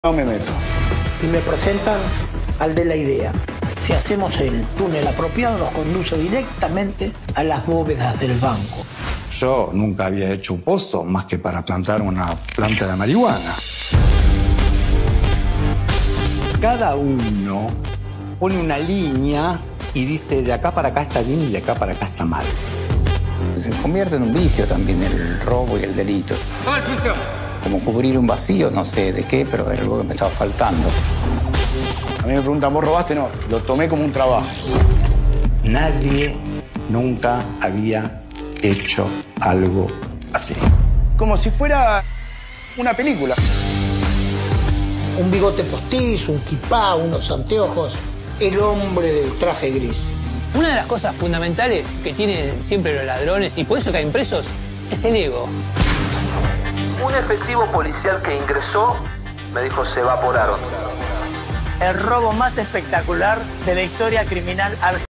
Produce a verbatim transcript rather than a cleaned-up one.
No me meto. Y me presentan al de la idea. Si hacemos el túnel apropiado, nos conduce directamente a las bóvedas del banco. Yo nunca había hecho un pozo más que para plantar una planta de marihuana. Cada uno pone una línea y dice de acá para acá está bien y de acá para acá está mal. Se convierte en un vicio también el robo y el delito. Como cubrir un vacío, no sé de qué, pero era algo que me estaba faltando. A mí me preguntan, ¿vos robaste? No, lo tomé como un trabajo. Nadie nunca había hecho algo así. Como si fuera una película. Un bigote postizo, un kipá, unos anteojos. El hombre del traje gris. Una de las cosas fundamentales que tienen siempre los ladrones, y por eso caen presos, es el ego. Un efectivo policial que ingresó me dijo se evaporaron. El robo más espectacular de la historia criminal argentina.